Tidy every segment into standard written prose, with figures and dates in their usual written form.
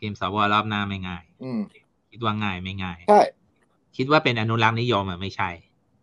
มสวรอบหน้าไม่ง่ายคิดว่าง่ายไม่ง่ายใช่คิดว่าเป็นอนุรักษ์นิยมไม่ใช่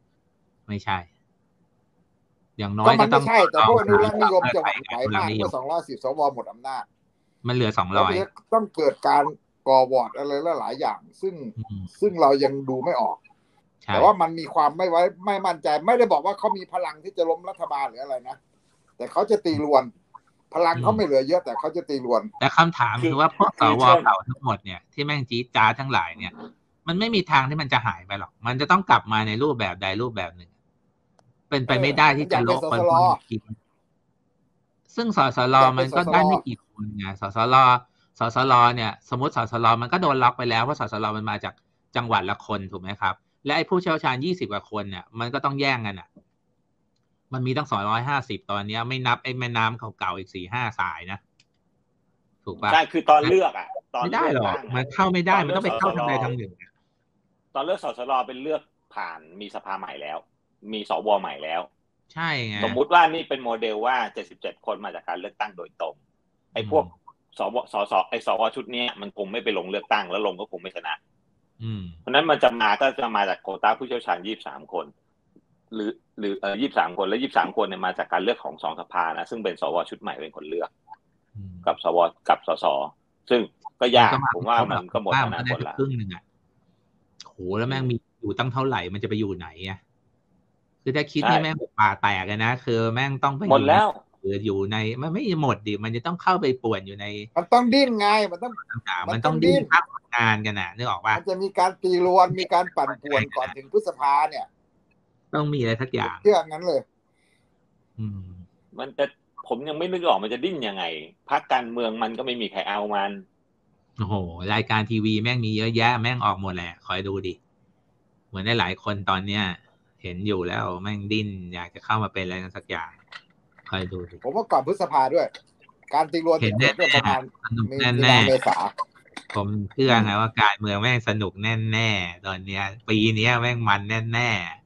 อย่างน้อก็ยมัก็นต้ไม่องใช่แต่พวกอนุรักษ์นิยมจะไหวอนุมากรักษ์นิยเมื่อม 210 สวหมดอำนาจมันเหลือแล้วมันจะต้องเกิดการก่อวอร์ดอะไรหลายอย่างซึ่งเรายังดูไม่ออกแต่ว่ามันมีความไม่มั่นใจไม่ได้บอกว่าเขามีพลังที่จะล้มรัฐบาลหรืออะไรนะแต่เขาจะตีรวนพลังเขาไม่เหลือเยอะแต่เขาจะตีรวนแต่คำถามคือว่าพวกสวเก่าทั้งหมดเนี่ยที่แม่งจี๊ดจ๊าดทั้งหลายเนี่ยมันไม่มีทางที่มันจะหายไปหรอกมันจะต้องกลับมาในรูปแบบใดรูปแบบหนึ่งเป็นไปไม่ได้ที่จะลบคนกินซึ่งสสรมันก็ได้ไม่กี่คนไงสสรเนี่ยสมมติสสรมันก็โดนล็อกไปแล้วเพราะสสรมันมาจากจังหวัดละคนถูกไหมครับและไอ้ผู้เชี่ยวชาญ20 กว่าคนเนี่ยมันก็ต้องแย่งกันอ่ะมันมีตั้ง250ตอนนี้ไม่นับไอ้แม่น้ำเก่าๆอีก4-5 สายนะถูกป่ะใช่คือตอนเลือกตอนไม่ได้หรอกมันเข้าไม่ได้มันต้องไปเข้าทางใดทางหนึ่งตอนเลือกสสรเป็นเลือกผ่านมีสภาใหม่แล้วมีสวใหม่แล้วใช่ไงสมมุติว่านี่เป็นโมเดลว่า77 คนมาจากการเลือกตั้งโดยตรงไอ้พวกสวชุดนี้มันคงไม่ไปลงเลือกตั้งแล้วลงก็คงไม่ชนะเพราะนั้นมันจะมาจากโควต้าผู้เชี่ยวชาญ23 คนหรือ23 คนและ23 คนเนี่ยมาจากการเลือกของ2 สภานะซึ่งเป็นสวชุดใหม่เป็นคนเลือกกับสวกับสสซึ่งก็ยากผมว่ามันก็หมดอนาคตละครึ่งนึงโหแล้วแม่งมีอยู่ตั้งเท่าไหร่มันจะไปอยู่ไหนคือถ้าคิดนี่แม่งป่าแตกเลยนะคือแม่งต้องไปหมดแล้วอยู่ในมันไม่หมดดิมันจะต้องเข้าไปป่วนอยู่ในมันต้องดิ้นไงมันต้องดิ้นพักงานกันนะนึกออกป่ะมันจะมีการตีรวนมีการปั่นป่วนก่อนถึงพฤษภาเนี่ยต้องมีอะไรสักอย่างเรื่องนั้นเลยมันจะผมยังไม่นึกออกมันจะดิ้นยังไงพรรคการเมืองมันก็ไม่มีใครเอามันโอ้โหรายการทีวีแม่งมีเยอะแยะแม่งออกหมดแหละคอยดูดิเหมือนได้หลายคนตอนเนี้ยเห็นอยู่แล้วแม่งดิ้นอยากจะเข้ามาเป็นอะไรกันสักอย่างคอยดูดิผมว่าก่อนพฤษภาด้วยการตีรวนเห็นแน่ประมาณแน่เมษาผมเชื่อไงว่าการเมืองแม่งสนุกแน่ๆตอนเนี้ยปีนี้แม่งมันแน่ๆ